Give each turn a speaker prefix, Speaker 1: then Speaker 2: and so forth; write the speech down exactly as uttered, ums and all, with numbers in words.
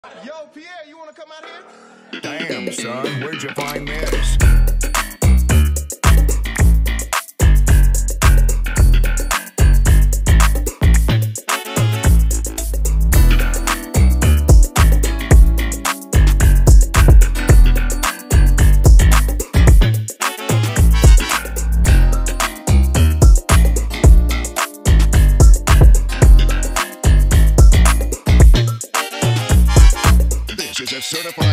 Speaker 1: Yo, Pierre, you wanna come out here?
Speaker 2: Damn, son, where'd you find this? This is a certified